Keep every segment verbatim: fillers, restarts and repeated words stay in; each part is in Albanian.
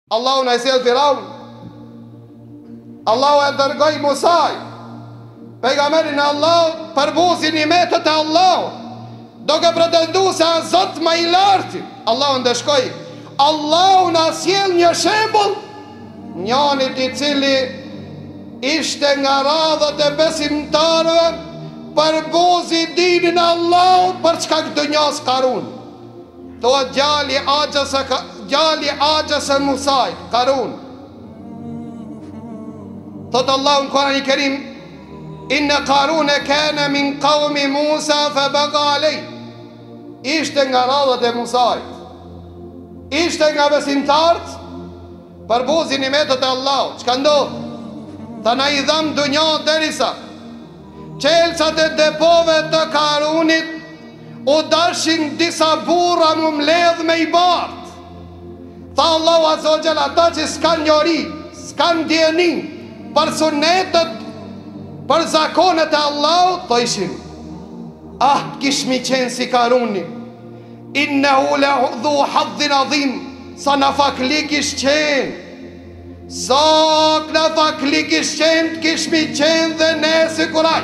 Allahu në e sjell Firaun, Allahu e dërgoi Musaj, pejgamberin e Allahut, për buzin i metët e Allahut, duke pretendu se a Zot më i lartë. Allahu ndeshkoi. Allahu na sjell një shembull, njënit i cili ishte nga radhët e besimtarëve, për buzi dinin e Allahut, për çka këtë njës Karun. Thuhet gjali Axhës e gjali Axhës e Musait, Karun. Thot Allahu në Kur'anin e Kerim, inna Karune kana min qaumi Musa fa baga alej. Ishte nga radhët e Musait, ishte nga besimtarët, për buzin i metët e Allahut. Çka ndodh? Tha na i dham dunja derisa qelçat e depove të Karunit u dashin disa burra më mledh me i bart. Tha Allahu Azza wa Jalla, ata që s'kan njori, s'kan djeni për sunetet, për zakonet e Allahut, thoshin, ah, kishmi qenë si Karuni, innehu ledhu hadhin adhim, sa në faklik ish qenë, sa në faklik ish qenë, kishmi qenë dhe ne si kuraj.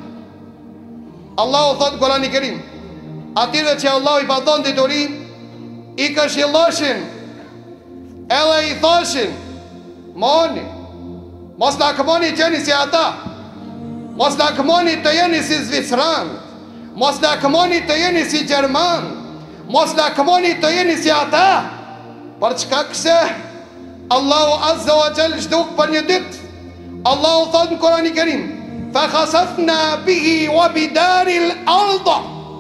Allahu thot Kur'ani Kerim, atyre që Allahu i padhon dituri, i këshilloshin, edhe i thoshin, moni, mos në këmoni të jeni si ata, mos në këmoni të jeni si Zvicran, mos në këmoni të jeni si Gjerman, mos në këmoni të jeni si ata, për çka këse Allahu Azza wa Jall shduk për një dit. Allahu thot në Kur'ani Kerim, fa khasafna bihi wa bidaril arda,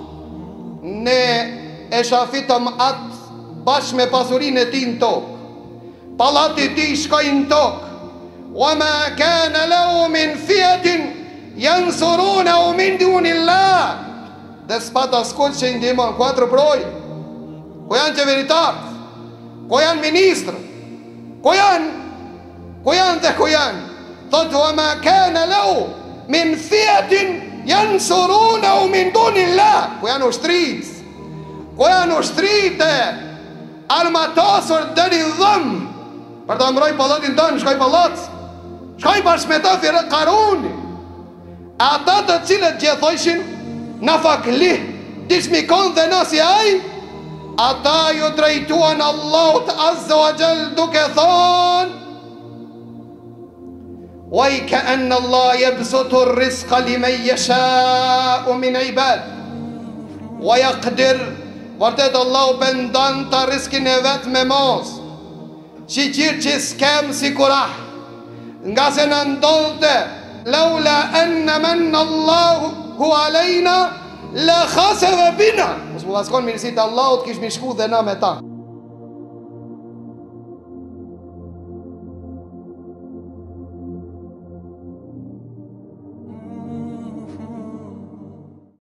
ne e shafitëm atë bash me pasurin e ti në tokë, pallati ti shkoj në tokë, wa ma kana lahu min fiatin yansurunahu min dunillah, dhe s'pat askull që i ndihmon. Kuatër broj, ku janë qeveritarët, ku janë ministrë, ku janë, ku janë dhe ku janë. Thotë, wa ma kana lahu min fiatin yansurunahu min dunillah, ku janë ushtrit, ku janë ushtrite armatosur deri dhëm për të mbroj pallatin tonë. Shkoj pallat, shkoj bashkë me ta fire Karuni, ata të cilët gjethojshin në fakli, dishmi konë dhe nësi aj, ata ju drejtuan Allahut Azza wa Jall duke thonë, waj ka enë Allah jebsutu rrizqa li me jesha u min ibad, waj akdir, vërtet Allah bendan të rizkin e vetë me mos, që qirë që s'kem si kurah, nga se në ndodhte, laula enë men Allahu hu alejna, la khaseve bina. Mos mu vaskon mirësit Allahut, kish mi shku dhe na me ta.